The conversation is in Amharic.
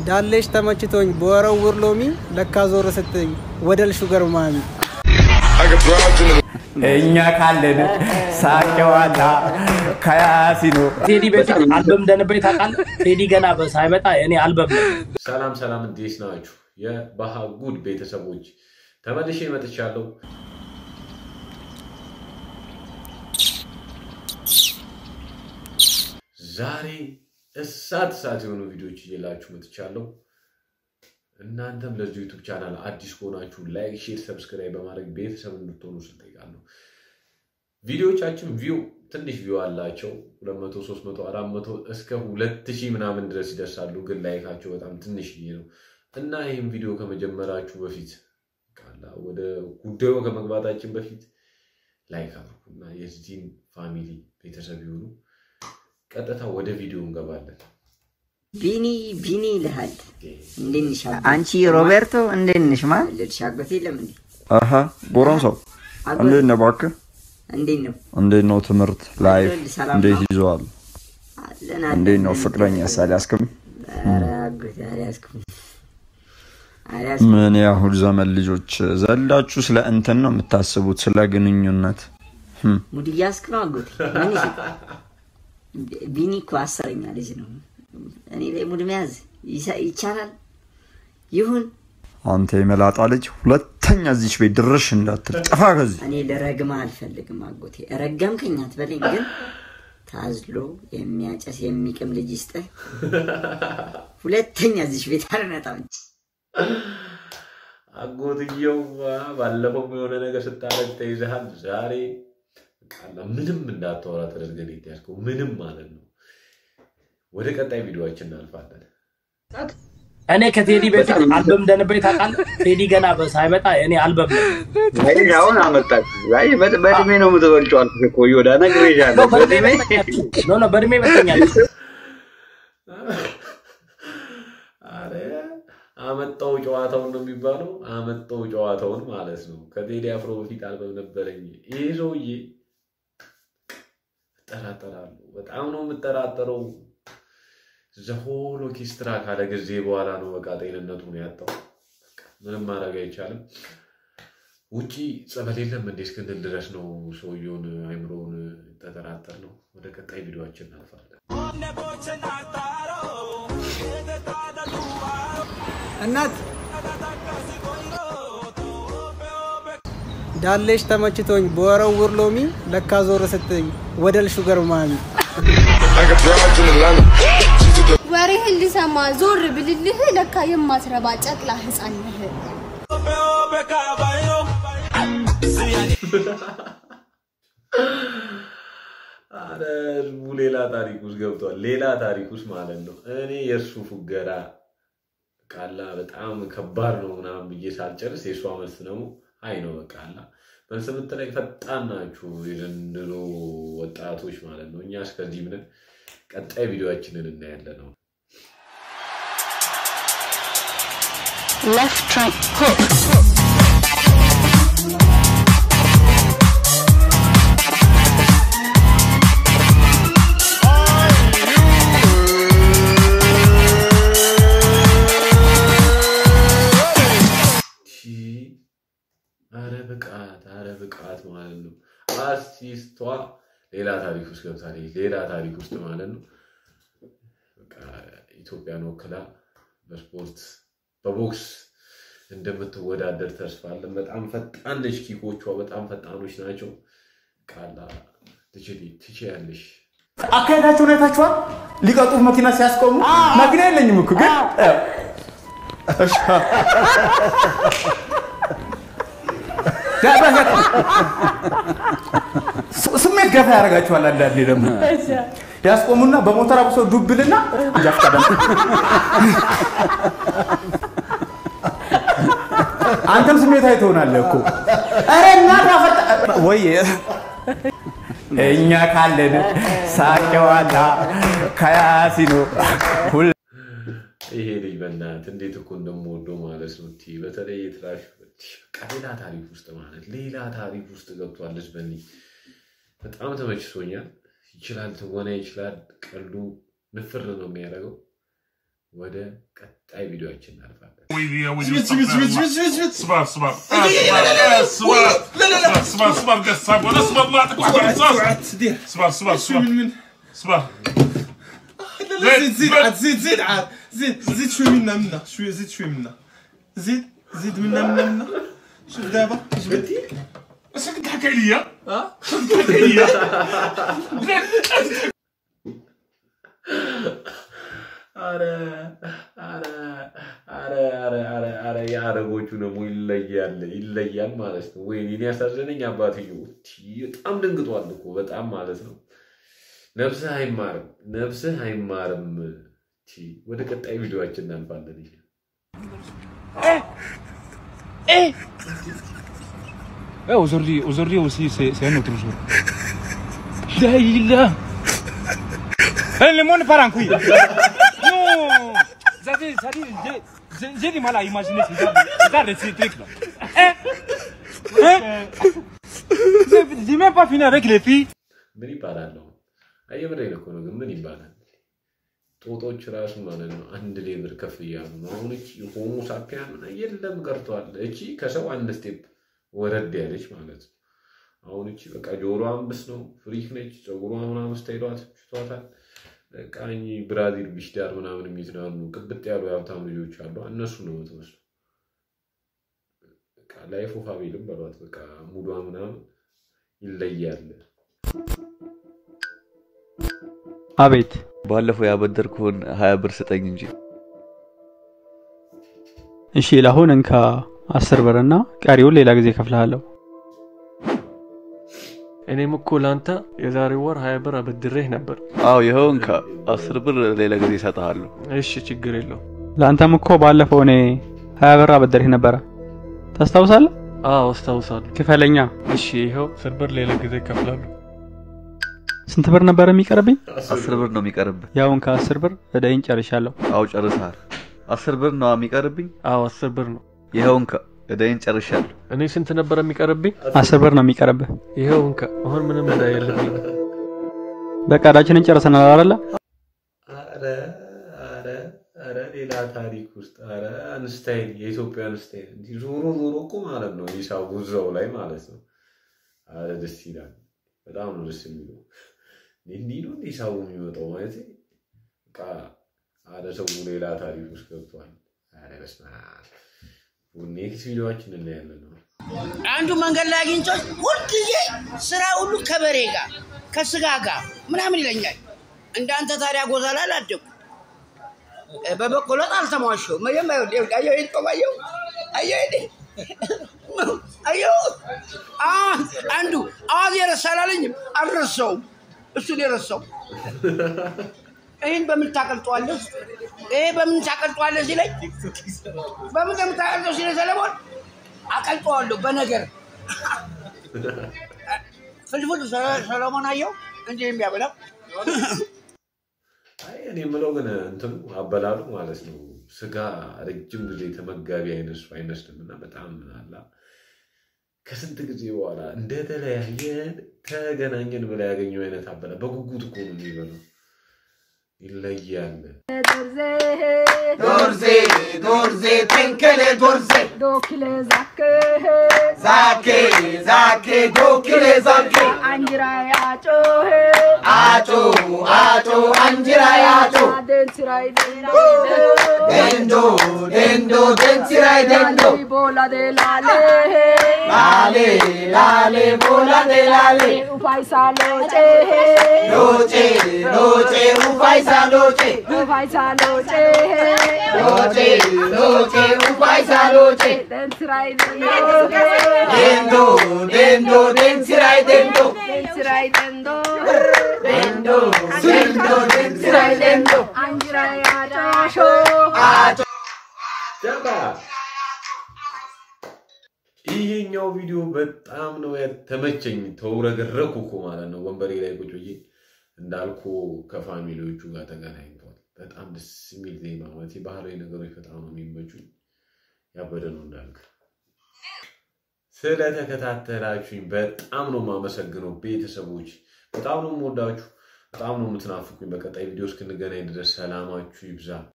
ዳለሽ ተመችቶኝ በወረውር ሎሚ ለካ ዞር ስትኝ ወደል ሹገር ማሚ እኛ ካለን ሳቀዋታ ካያሲኖ ቴዲ በጣም አልበም እንደነበረ ታውቃለህ ቴዲ ገና በሳይመጣ እኔ አልበም ሰላም እንዴት ናችሁ የባሃጉድ ቤተሰቦች ተመልሼ መጥቻለሁ ዛሬ እሳት የሆኑ ቪዲዮዎች ይዤላችሁ መጥቻለሁ እናንተም ለዚህ ዩቲዩብ ቻናል አዲስ ሆናችሁ ላይክ ሼር ሰብስክራይብ በማድረግ ቤተሰብ እንድትሆኑ ስለጠይቃለሁ ቪዲዮዎቻችን ትንሽ ቪው አላቸው 200 300 400 እስከ 2000 ምናምን ድረስ ይደርሳሉ ግን ላይካቸው በጣም ትንሽ ነው እና ይሄን ቪዲዮ ከመጀመራችሁ በፊት ካላ ወደ ጉዳዩ ከመግባታችን በፊት ላይክ አድርጉና የዚህን ፋሚሊ ቤተሰብ ይሁኑ ቀጥታ ወደ ቪዲዮ እንገባለን ቢኒ ለሃል እንዴንሽ አንቺ ሮቤርቶ እንዴንሽ ማ ለሻጎቴ ለምን አሃ ጎሮንሶ እንዴት ባክ እንዴት ነው ትምርት ላይፍ እንዴት ይዟል እንዴት ነው ፍቅረኛ ሳላስከም ምን ያሁን ዘመን ልጆች ዘላችሁ ስለ እንትን ነው የምታስቡት ስለ ግንኙነት ሙዲያስክ ነው አጎቴ ቢኒ እኮ አሰረኛ ልጅ ነው እኔ ላይ ሙድ መያዝ ይቻላል ይሁን አንተ የመላጣ ልጅ ሁለተኛ እዚህ ቤት ድርሽ እንዳትል ጠፋ ከዚህ እኔ ለረግማ አልፈልግም አጎቴ ረገምከኝ አትበለኝ ግን ታዝሎ የሚያጨስ የሚቅም ልጅ ይስጠ ሁለተኛ እዚህ ቤት አልመጣም አጎትየው ባለፈው የሆነ ነገር ስታረግ ተይዘሃል ዛሬ ቃላ ምንም እንዳታወራ ተደርገን ይያዝከው ምንም ማለት ነው ወደ ቀጣይ ቪዲዮአችን እናልፋለን እኔ ከቴዲ በጣም አልበም እንደነበረ ታውቃለህ ቴዲ ገና በሳይመጣ እኔ አልበም አሁን አመጣክ አይ በእድሜ ነው የምትበልጨው አልኩህ እኮ ይወዳ ነግሬሻለሁ በእድሜ ነው በእድሜ በተኛል አረ አመጣው ጨዋታውን ነው የሚባለው አመጣው ጨዋታውን ማለት ነው ከቴዲ አፍሮ በፊት አልበም ነበረኝ ይሄ ሰውዬ ተራተራሉ በጣም ነው የምጠራጠረው ዘሆሎ ኦርኬስትራ ካለ ጊዜ በኋላ ነው በቃ ጤንነቱን ያጣው ምንም ማድረግ አይቻልም ውጪ ጸበል የለም እንዴ እስክንል ድረስ ነው ሰውየውን አይምሮውን ተጠራጠር ነው ወደ ቀጣይ ቪዲዮአችን እናልፋለን እናት ዳለሽ ተመችቶኝ በወረውር ሎሚ ለካ ዞር ስትኝ ወደል ሹገር ማሚ ወሬህን ልሰማ ዞር ብልልህ ለካ የማትረባ ጨቅላ ህፃን ነህ አረ ሌላ ታሪክ ውስጥ ገብቷል ሌላ ታሪክ ውስጥ ማለት ነው እኔ የሱ ፉገራ ቃላ በጣም ከባድ ነው ምናምን ብዬ ሳልጨርስ የሱ አመልስ ነው አይ ነው በቃላ በስምንት ላይ ፈጣን ናችሁ የዘንድሮ ወጣቶች ማለት ነው እኛ እስከዚህ ምን ቀጣይ ቪዲዮአችንን እናያለን ነው left right hook አረብቃት ማለት ነው አርቲስቷ ሌላ ታሪክ ውስጥ ገብታለች ሌላ ታሪክ ውስጥ ማለት ነው በቃ ኢትዮጵያን ወክላ በስፖርት በቦክስ እንደምትወዳደር ተስፋ አለን በጣም ፈጣን ነች ኪኮቿ በጣም ፈጣኖች ናቸው ቃላ ትችያለሽ አካሄዳቸው ነው ታችኋል ሊቀጡ መኪና ሲያስቆሙ መኪና የለኝም እኮ ግን ስሜት ገፋ ያረጋቸዋል አንዳንዴ ደግሞ ያስቆሙና በሞተር አብሶ ዱብልና ያፍታዳም አንተም ስሜት አይተውናለህ እኮ አረ እናት አፈጣ ወይ እኛ ካለን ሳቀዋታ ካያሲኖ ይሄ ልጅ በእናት እንዴት እኮ እንደምወደው ማለት ነው በተለይ የትራሽ ሌላ ታሪክ ውስጥ ማለት ሌላ ታሪክ ውስጥ ገብቷል በእኔ በጣም ተመችቶኛል ይችላል ተወና ይችላል ቀሉ ንፍር ነው የሚያደርገው ወደ ቀጣይ ቪዲዮአችን እናልፋለን زيد شوي منا شوي منا زيد منا شوف دابا جبتي اش كتضحك عليا كتضحك عليا አረ ያረቦቹ ነው ይለያል ማለት ነው ወይ እኔ ያሳዘነኝ አባትየው በጣም ደንግጧል እኮ በጣም ማለት ነው ነፍስህ አይማርም ወደ ቀጣይ ቪዲዮአችን እናልፋለን aujourd'hui aussi c'est un autre jour la ilaha le monde part en couille non ça dit j'ai du mal à imaginer ces trucs là j'ai même pas fini avec les filles ምን ይባላል ነው አየብሬን እኮ ነው ግን ምን ይባላል ጦጦች ራሱ ማለት ነው አንድ ሌብር ከፍ ይያሉ ነው አሁን እቺ ሆሞ ሳፒያን የለም ቀርቷል እቺ ከሰው አንድ ስቴፕ ወረድ ያለች ማለት ነው አሁን እቺ በቃ ጆሮ አንብስ ነው ፍሪክ ነች ጸጉሯ ምናምን ስታይሏት ሽቷታል ቃኝ ብራዚል ቢሽዳር ምናምን የሚዝናኑ ቅብጥ ያሉ ያብታም ልጆች አሉ እነሱ ነው ተወስዶ በቃ ላይፍ ኦፍ አቤልም በሏት በቃ ሙዷ ምናምን ይለያል አቤት ባለፈው ያበደርኩን 20 ብር ስጠኝ እንጂ እሺ ለአሁን እንካ 10 ብርና ቀሪውን ሌላ ጊዜ ከፍላለሁ እኔም እኮ ላንተ የዛሬ ወር 20 ብር አበድሬህ ነበር አው ይሄው እንካ 10 ብር ሌላ ጊዜ ሰጣለሁ እሺ ችግር የለው ላንተም እኮ ባለፈው እኔ 20 ብር አበድሬህ ነበር ታስታውሳለህ አዎ አስታውሳለሁ ክፈለኛ እሺ ይሄው 10 ብር ሌላ ጊዜ ከፍላለሁ ስንት ብር ነበር የሚቀርብኝ 10 ብር ነው የሚቀርብ ያውን ከ10 ብር እዳይን ጨርሻለሁ አው ጨርሳል 10 ብር ነው የሚቀርብኝ አው 10 ብር ነው ይሄውን እዳይን ጨርሻለሁ እኔ ስንት ነበር የሚቀርብኝ 10 ብር ነው የሚቀርብ ይሄውን አሁን ምንም እዳ የለብኝ በቃ እዳችንን ጨርሰናል አይደል አረ ሌላ ታሪክ ውስጥ አረ አንስታይል የኢትዮጵያ አንስታይል እንዲ ዞሮ እኮ ማለት ነው ይሳው ጉዞው ላይ ማለት ነው አረ ደስ ይላል በጣም ነው ደስ የሚለው እንዲሁ ይሳው የሚመጣው ማለት በቃ አረ ሰው ሌላ ታሪክ ውስጥ ገብቷል አረ በስማ ኔክስት ቪዲዮአችን እናያለን ነው አንዱ መንገድ ላይ አግኝቶኝ ሁልጊዜ ስራ ሁሉ ከበሬ ጋር ከስጋ ጋር ምናምን ይለኛል እንዳንተ ታዲያ ጎዛላ አላደኩ በበቆሎት አልተሟሸው መየማየው አየው ይቆማየው አየው አንዱ አዋዝ የረሳላለኝም አልረሳውም እሱ የረሳው ይሄን በምን ታቀልጧለህ ይሄ በምን ታቀልጧለህ ሲለኝ በምን ታቀልጧለህ ሲለኝ ሰለሞን አቀልጧለሁ በነገር ፍልፍል ሰለሞን አየው እንዴ የሚያበላው አይ እኔ ምለው ግን እንትን አበላሉ ማለት ነው ስጋ ረጅም ጊዜ ተመጋቢ አይነስምና በጣም አላ ከስንት ጊዜ በኋላ እንደተለያየን ተገናኘን ብላ ያገኘው አይነት አበላ በጉጉት እኮ ነው የሚበላው ይለያል ዶርዜ ተንከለ ዶርዜ ዶክለ ዛኬ ዶክለ ዛኬ አንጅራ ያጮ አንጅራ ያጮ ደንትራይ ደንዶ ደንትራይ ደንዶ ቦላ ደላሌ ላሌ ቦላ ደላሌ ኡፋይሳ ሎጬ ኡፋይሳ ሎጬ ኡፋይሳ ሎጬ ደንትራይ ደንዶ ደንትራይ ደንዶ ደንትራይ ደንዶ አንጅራ ያጮ ጀባ ይሄኛው ቪዲዮ በጣም ነው የተመቸኝ ተውረገረኩ እኮ ማለት ነው ወንበሬ ላይ ቁጭ ብዬ እንዳልኩ ከፋሚሊዎቹ ጋር ተገናኝቷል በጣም ደስ የሚል ዜማ ማለት ባህላዊ ነገሮች በጣም ነው የሚመቹኝ ያበደ ነው እንዳልኩ ስለተከታተላችሁኝ በጣም ነው ማመሰግነው ቤተሰቦች በጣም ነው የምወዳችሁ በጣም ነው የምትናፍቁኝ በቀጣይ ቪዲዮ እስክንገናኝ ድረስ ሰላማችሁ ይብዛ